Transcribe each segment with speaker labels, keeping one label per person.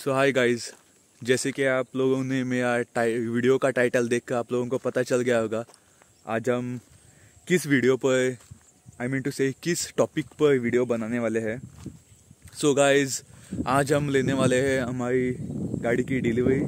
Speaker 1: सो hi guys, जैसे कि आप लोगों ने मेरा वीडियो का टाइटल देखकर आप लोगों को पता चल गया होगा आज हम किस वीडियो पर किस टॉपिक पर वीडियो बनाने वाले हैं। सो गाइस, आज हम लेने वाले हैं हमारी गाड़ी की डिलीवरी।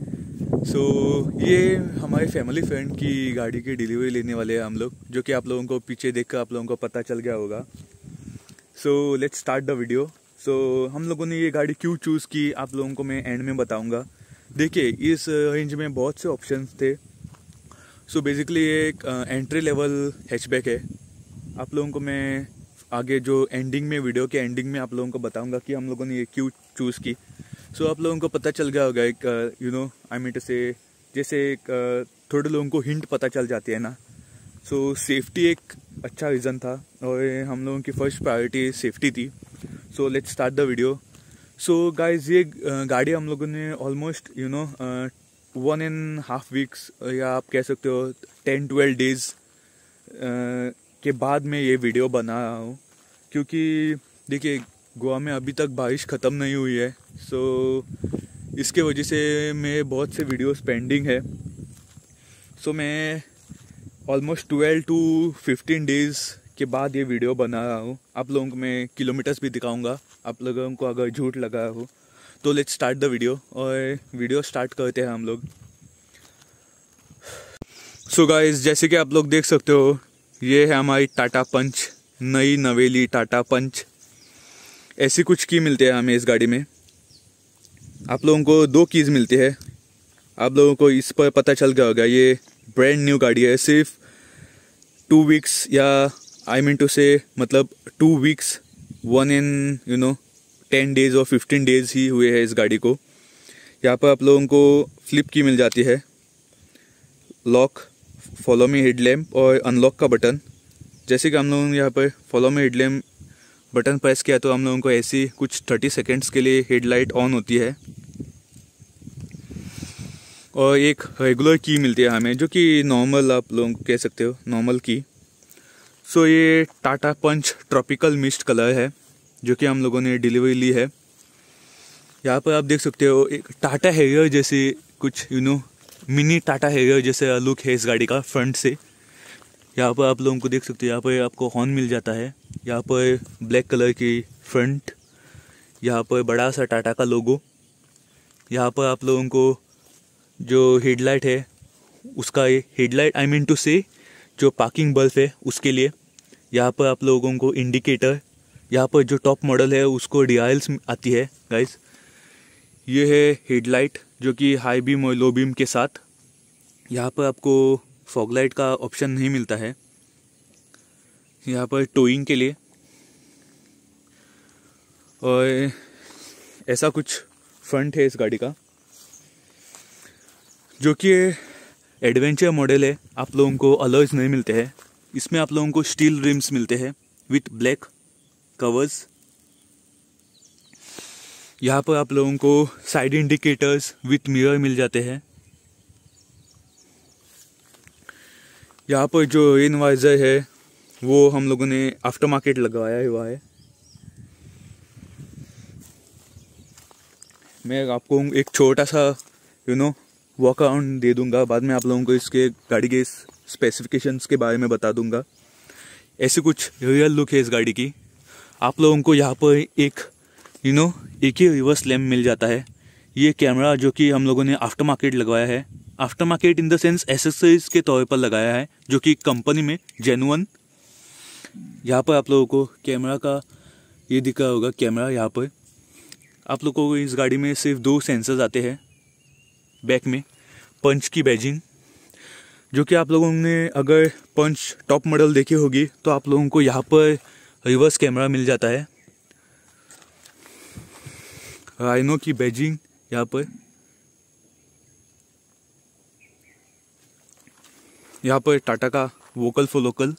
Speaker 1: ये हमारे फैमिली फ्रेंड की गाड़ी की डिलीवरी लेने वाले हैं हम लोग, जो कि आप लोगों को पीछे देखकर आप लोगों को पता चल गया होगा। So let's start the video. हम लोगों ने ये गाड़ी क्यों चूज़ की आप लोगों को मैं एंड में बताऊंगा। देखिए, इस रेंज में बहुत से ऑप्शंस थे। बेसिकली ये एक एंट्री लेवल हैचबैक है। आप लोगों को मैं आगे जो एंडिंग में, वीडियो के एंडिंग में आप लोगों को बताऊंगा कि हम लोगों ने ये क्यों चूज़ की। आप लोगों को पता चल गया होगा, एक जैसे एक थोड़े लोगों को हिंट पता चल जाती है ना। सेफ्टी एक अच्छा रीज़न था और हम लोगों की फर्स्ट प्रायोरिटी सेफ्टी थी। Let's start the video. Guys, ये गाड़ी हम लोगों ने ऑलमोस्ट 1.5 वीक्स या आप कह सकते हो 10-12 डेज के बाद में ये वीडियो बना रहा हूँ, क्योंकि देखिए गोवा में अभी तक बारिश ख़त्म नहीं हुई है। इसके वजह से मेरे बहुत से वीडियोस पेंडिंग है। मैं ऑलमोस्ट 12 to 15 डेज के बाद ये वीडियो बना रहा हूँ। आप लोगों को मैं किलोमीटर्स भी दिखाऊंगा, आप लोगों को अगर झूठ लगा हो तो लेट्स स्टार्ट द वीडियो और वीडियो स्टार्ट करते हैं हम लोग। गाइस, जैसे कि आप लोग देख सकते हो, ये है हमारी टाटा पंच, नई नवेली टाटा पंच। ऐसी कुछ की मिलती है हमें इस गाड़ी में। आप लोगों को 2 कीज़ मिलती है। आप लोगों को इस पर पता चल गया होगा, ये ब्रांड न्यू गाड़ी है। सिर्फ 2 वीक्स या मतलब 2 वीक्स 10 डेज और 15 डेज ही हुए हैं इस गाड़ी को। यहाँ पर आप लोगों को फ्लिप की मिल जाती है, लॉक, फॉलो मी हेडलैम्प और अनलॉक का बटन। जैसे कि हम लोगों ने यहाँ पर follow me headlamp button press किया तो हम लोगों को ऐसी कुछ 30 सेकेंड्स के लिए हेडलाइट ऑन होती है। और एक रेगुलर की मिलती है हमें, जो कि नॉर्मल आप लोगों को कह सकते हो, नॉर्मल की। ये Tata Punch tropical mist colour है, जो कि हम लोगों ने डिलीवरी ली है। यहाँ पर आप देख सकते हो एक टाटा हैरियर जैसे कुछ मिनी टाटा हैरियर जैसे लुक है इस गाड़ी का फ्रंट से। यहाँ पर आप लोगों को देख सकते हो, यहाँ पर आपको हॉर्न मिल जाता है। यहाँ पर ब्लैक कलर की फ्रंट, यहाँ पर बड़ा सा टाटा का लोगो। यहाँ पर आप लोगों को जो हेडलाइट है उसका, ये हेडलाइट जो पार्किंग बल्ब है उसके लिए। यहाँ पर आप लोगों को इंडिकेटर, यहाँ पर जो टॉप मॉडल है उसको DRLs आती है गाइस। ये है हेडलाइट जो कि हाई बीम और लो बीम के साथ। यहाँ पर आपको फॉग लाइट का ऑप्शन नहीं मिलता है। यहाँ पर टोइंग के लिए और ऐसा कुछ फ्रंट है इस गाड़ी का, जो कि एडवेंचर मॉडल है। आप लोगों को अलॉयज नहीं मिलते हैं इसमें। आप लोगों को स्टील रिम्स मिलते हैं विथ ब्लैक कवर्स। यहाँ पर आप लोगों को साइड इंडिकेटर्स विथ मिरर मिल जाते हैं। यहाँ पर जो रेन वाइजर है वो हम लोगों ने आफ्टर मार्केट लगवाया हुआ है। मैं आपको एक छोटा सा वॉक अराउंड दे दूंगा, बाद में आप लोगों को इसके गाड़ी के स्पेसिफिकेशंस के बारे में बता दूंगा। ऐसे कुछ रियल लुक है इस गाड़ी की। आप लोगों को यहाँ पर एक ही रिवर्स लैम्प मिल जाता है। ये कैमरा जो कि हम लोगों ने आफ्टर मार्केट लगवाया है, aftermarket in the sense accessories के तौर पर लगाया है, जो कि कंपनी में जेन्युइन। यहाँ पर आप लोगों को कैमरा का ये दिखा होगा, कैमरा यहाँ पर आप लोगों को इस गाड़ी में सिर्फ 2 सेंसर्स आते हैं। बैक में पंच की बैजिंग, जो कि आप लोगों ने अगर पंच टॉप मॉडल देखी होगी तो आप लोगों को यहाँ पर रिवर्स कैमरा मिल जाता है। राइनो की बैजिंग यहाँ पर टाटा का वोकल फॉर लोकल,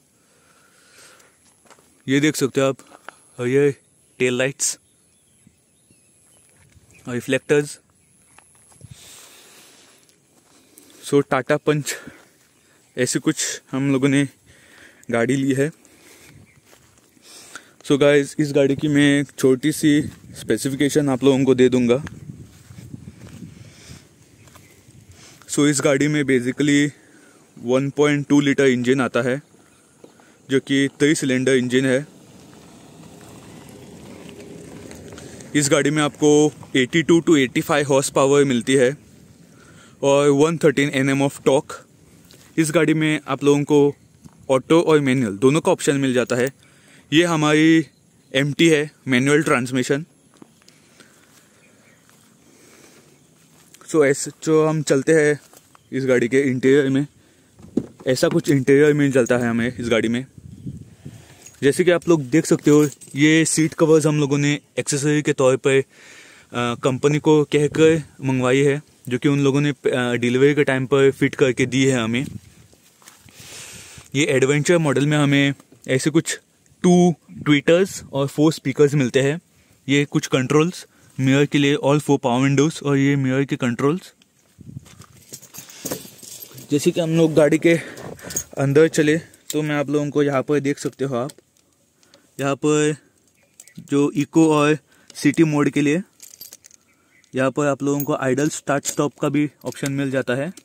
Speaker 1: ये देख सकते हो आप। ये tail lights, reflectors. Tata Punch ऐसे कुछ हम लोगों ने गाड़ी ली है। गाइस, इस गाड़ी की मैं एक छोटी सी स्पेसिफिकेशन आप लोगों को दे दूंगा। सो इस गाड़ी में बेसिकली 1.2 लीटर इंजन आता है, जो कि 3 सिलेंडर इंजन है। इस गाड़ी में आपको 82 to 85 हॉर्स पावर मिलती है और 113 Nm ऑफ टॉर्क। इस गाड़ी में आप लोगों को ऑटो और मैनुअल दोनों का ऑप्शन मिल जाता है। ये हमारी MT है, मैनुअल ट्रांसमिशन। सो ऐसे जो हम चलते हैं इस गाड़ी के इंटीरियर में, ऐसा कुछ इंटीरियर में चलता है हमें इस गाड़ी में। जैसे कि आप लोग देख सकते हो, ये सीट कवर्स हम लोगों ने एक्सेसरी के तौर पर कंपनी को कहकर मंगवाई है, जो कि उन लोगों ने डिलीवरी के टाइम पर फिट करके दी है हमें। ये एडवेंचर मॉडल में हमें ऐसे कुछ 2 ट्विटर्स और 4 स्पीकर्स मिलते हैं। ये कुछ कंट्रोल्स मिरर के लिए, ऑल 4 पावर विंडोज और ये मिरर के कंट्रोल्स। जैसे कि हम लोग गाड़ी के अंदर चले तो मैं आप लोगों को यहाँ पर देख सकते हो, आप यहाँ पर जो इको और सिटी मोड के लिए यहाँ पर आप लोगों को आइडल स्टार्ट स्टॉप का भी ऑप्शन मिल जाता है।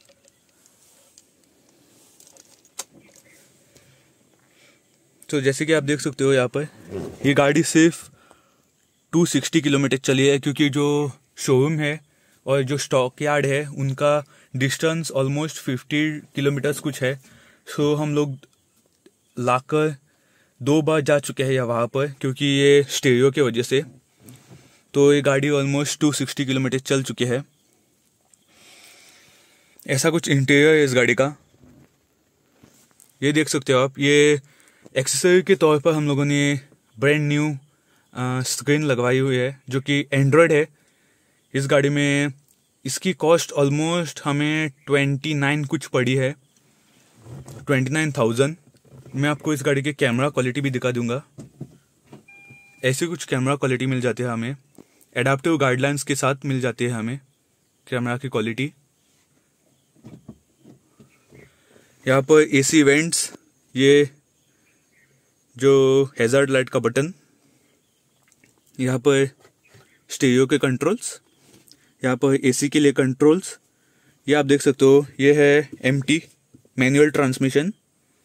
Speaker 1: तो जैसे कि आप देख सकते हो, यहाँ पर ये गाड़ी सिर्फ 260 किलोमीटर चली है, क्योंकि जो शोरूम है और जो स्टॉक यार्ड है उनका डिस्टेंस ऑलमोस्ट 50 किलोमीटर्स कुछ है। सो हम लोग लाकर 2 बार जा चुके हैं वहाँ पर, क्योंकि ये स्टीरियो की वजह से। तो ये गाड़ी ऑलमोस्ट 260 किलोमीटर चल चुकी है। ऐसा कुछ इंटीरियर है इस गाड़ी का, ये देख सकते हो आप। ये एक्सेसरी के तौर पर हम लोगों ने ब्रांड न्यू स्क्रीन लगवाई हुई है, जो कि एंड्रॉयड है इस गाड़ी में। इसकी कॉस्ट ऑलमोस्ट हमें 29 कुछ पड़ी है, 29,000। मैं आपको इस गाड़ी के कैमरा क्वालिटी भी दिखा दूंगा। ऐसी कुछ कैमरा क्वालिटी मिल जाती है हमें, एडाप्टिव गाइडलाइंस के साथ मिल जाती है हमें कैमरा की क्वालिटी। यहाँ पर AC वेंट्स, ये जो हैजार्ड लाइट का बटन, यहाँ पर स्टीरियो के कंट्रोल्स, यहाँ पर AC के लिए कंट्रोल्स। ये आप देख सकते हो, ये है MT manual transmission,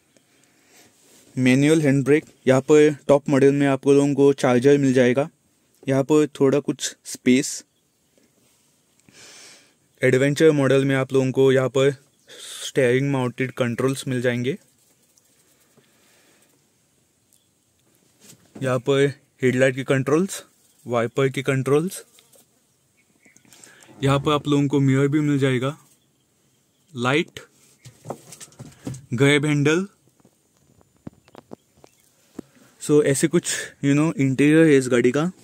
Speaker 1: manual hand brake. यहाँ पर टॉप मॉडल में आप लोगों को चार्जर मिल जाएगा। यहाँ पर थोड़ा कुछ स्पेस। एडवेंचर मॉडल में आप लोगों को यहाँ पर स्टीयरिंग माउंटेड कंट्रोल्स मिल जाएंगे। यहाँ पर हेडलाइट की कंट्रोल्स, वाइपर की कंट्रोल्स। यहाँ पर आप लोगों को मिरर भी मिल जाएगा, लाइट, ग्रैब हैंडल। सो ऐसे कुछ इंटीरियर है इस गाड़ी का।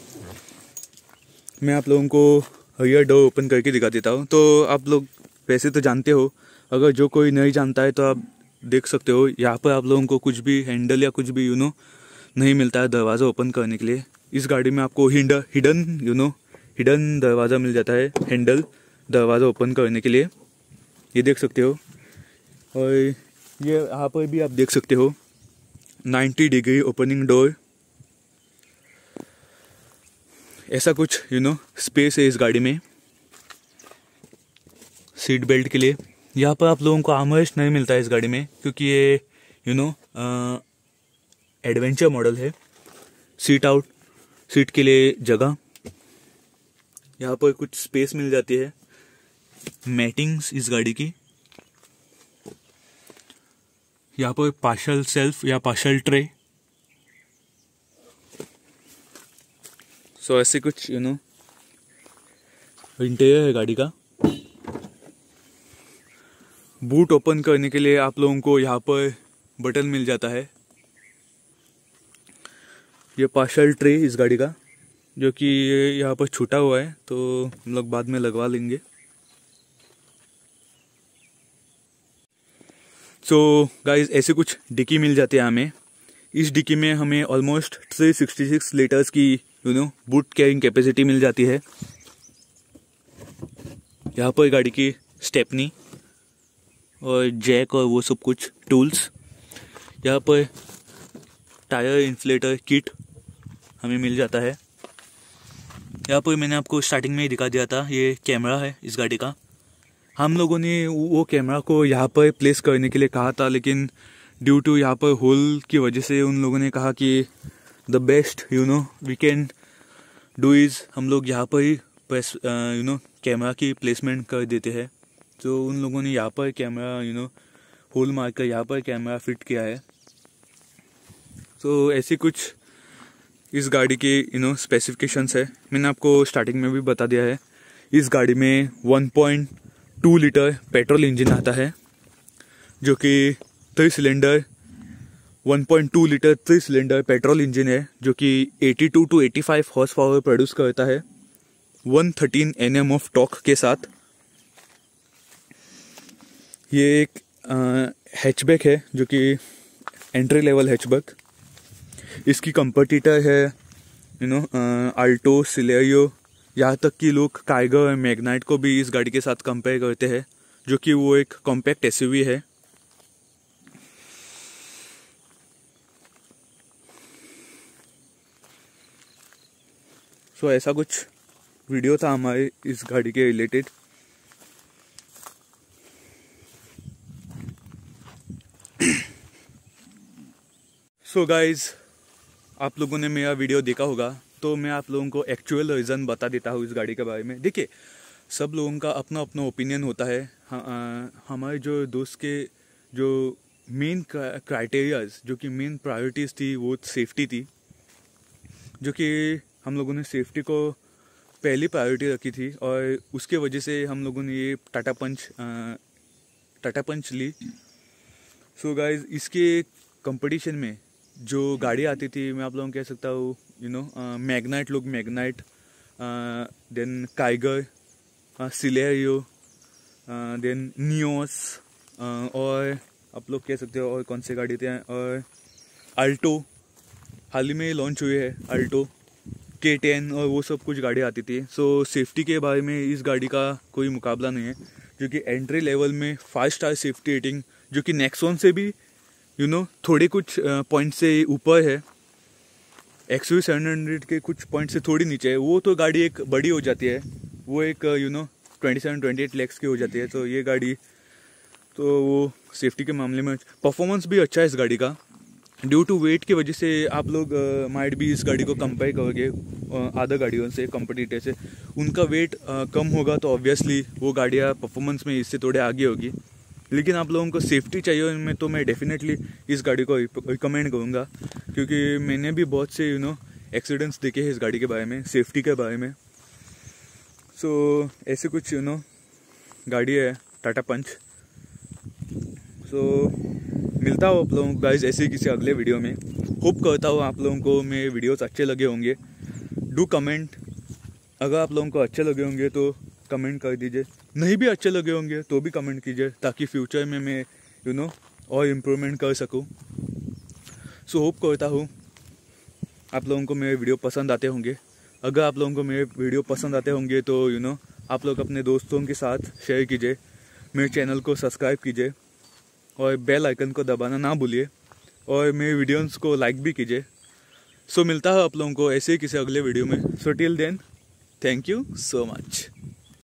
Speaker 1: मैं आप लोगों को रियर डोर ओपन करके दिखा देता हूँ। तो आप लोग वैसे तो जानते हो, अगर जो कोई नहीं जानता है तो आप देख सकते हो, यहाँ पर आप लोगों को कुछ भी हैंडल या कुछ भी नहीं मिलता है दरवाज़ा ओपन करने के लिए। इस गाड़ी में आपको हिडन दरवाज़ा मिल जाता है, हैंडल दरवाज़ा ओपन करने के लिए, ये देख सकते हो। और ये यहाँ पर भी आप देख सकते हो 90 डिग्री ओपनिंग डोर। ऐसा कुछ स्पेस है इस गाड़ी में सीट बेल्ट के लिए। यहाँ पर आप लोगों को आर्मरेस्ट नहीं मिलता है इस गाड़ी में, क्योंकि ये एडवेंचर मॉडल है। सीट के लिए जगह, यहाँ पर कुछ स्पेस मिल जाती है। मैटिंग्स इस गाड़ी की, यहाँ पर पार्शल सेल्फ या पार्शल ट्रे। सो ऐसे कुछ इंटीरियर है गाड़ी का। बूट ओपन करने के लिए आप लोगों को यहाँ पर बटन मिल जाता है। ये पार्शल ट्रे इस गाड़ी का, जो कि यहाँ पर छूटा हुआ है, तो हम लोग बाद में लगवा लेंगे। सो गाइस, ऐसे कुछ डिक्की मिल जाती है हमें। इस डिक्की में हमें ऑलमोस्ट 366 लीटर्स की बूट कैरिंग कैपेसिटी मिल जाती है। यहाँ पर गाड़ी की स्टेपनी और जैक और वो सब कुछ टूल्स। यहाँ पर टायर इन्फ्लेटर किट हमें मिल जाता है। यहाँ पर मैंने आपको स्टार्टिंग में ही दिखा दिया था, ये कैमरा है इस गाड़ी का। हम लोगों ने वो कैमरा को यहाँ पर प्लेस करने के लिए कहा था, लेकिन ड्यू टू यहाँ पर होल की वजह से उन लोगों ने कहा कि the best we can do is हम लोग यहाँ पर ही कैमरा की प्लेसमेंट कर देते हैं। तो उन लोगों ने यहाँ पर कैमरा होल मार कर यहाँ पर कैमरा फिट किया है। तो ऐसे कुछ इस गाड़ी के स्पेसिफिकेशंस है। मैंने आपको स्टार्टिंग में भी बता दिया है। इस गाड़ी में 1.2 लीटर पेट्रोल इंजन आता है, जो कि 3 cylinder 1.2 litre 3 cylinder petrol engine है, जो कि 82 to 85 हॉर्स पावर प्रोड्यूस करता है 113 Nm ऑफ टॉर्क के साथ। ये एक हैचबैक है, जो कि एंट्री लेवल हैचबैक। इसकी कंपटीटर है अल्टो, सिलेरियो, यहाँ तक कि लोग काइगर और मैग्नाइट को भी इस गाड़ी के साथ कंपेयर करते हैं, जो कि वो एक कॉम्पैक्ट एसयूवी है। सो ऐसा कुछ वीडियो था हमारे इस गाड़ी के रिलेटेड। सो गाइज, आप लोगों ने मेरा वीडियो देखा होगा, तो मैं आप लोगों को एक्चुअल रीज़न बता देता हूँ इस गाड़ी के बारे में। देखिए, सब लोगों का अपना अपना ओपिनियन होता है। हमारे जो दोस्त के जो मेन क्राइटेरियाज, जो कि मेन प्रायोरिटीज़ थी, वो सेफ्टी थी, जो कि हम लोगों ने सेफ्टी को पहली प्रायोरिटी रखी थी, और उसके वजह से हम लोगों ने ये टाटा पंच ली। सो गाइज, इसके कंपटीशन में जो गाड़ी आती थी, मैं आप लोगों को कह सकता हूँ Magnite, then Kiger, Celerio, then Nios, और आप लोग कह सकते हो और कौन से गाड़ी थे, और अल्टो हाल ही में लॉन्च हुई है, अल्टो K10, और वो सब कुछ गाड़ी आती थी। सो सेफ्टी के बारे में इस गाड़ी का कोई मुकाबला नहीं है, जो कि एंट्री लेवल में 5 स्टार सेफ्टी रेटिंग, जो कि नेक्सॉन से भी थोड़े कुछ पॉइंट से ऊपर है। XUV 700 के कुछ पॉइंट से थोड़ी नीचे है। वो तो गाड़ी एक बड़ी हो जाती है, वो एक 27-28 लाख की हो जाती है। तो ये गाड़ी तो वो सेफ्टी के मामले में परफॉर्मेंस भी अच्छा है इस गाड़ी का। ड्यू टू वेट की वजह से आप लोग माइट भी इस गाड़ी को कंपेयर करोगे अदर गाड़ियों से, कंपटीटर से। उनका वेट कम होगा तो ऑब्वियसली वो गाड़ियाँ परफॉर्मेंस में इससे थोड़े आगे होगी। लेकिन आप लोगों को सेफ्टी चाहिए उनमें, तो मैं डेफिनेटली इस गाड़ी को रिकमेंड करूँगा, क्योंकि मैंने भी बहुत से एक्सीडेंट्स देखे हैं इस गाड़ी के बारे में, सेफ्टी के बारे में। सो ऐसे कुछ गाड़ी है टाटा पंच। सो मिलता हूँ आप लोगों को गाइज ऐसे ही किसी अगले वीडियो में। होप करता हूँ आप लोगों को मेरे वीडियोस अच्छे लगे होंगे। डू कमेंट, अगर आप लोगों को अच्छे लगे होंगे तो कमेंट कर दीजिए, नहीं भी अच्छे लगे होंगे तो भी कमेंट कीजिए, ताकि फ्यूचर में मैं और इम्प्रूवमेंट कर सकूँ। सो होप करता हूँ आप लोगों को मेरे वीडियो पसंद आते होंगे। अगर आप लोगों को मेरे वीडियो पसंद आते होंगे तो आप लोग अपने दोस्तों के साथ शेयर कीजिए, मेरे चैनल को सब्सक्राइब कीजिए, और बेल आइकन को दबाना ना भूलिए, और मेरे वीडियोस को लाइक भी कीजिए। सो मिलता है आप लोगों को ऐसे ही किसी अगले वीडियो में। So till then, thank you so much.